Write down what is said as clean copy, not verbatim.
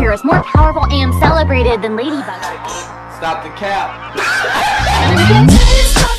Spider is more powerful and celebrated than Ladybug. Stop the cap.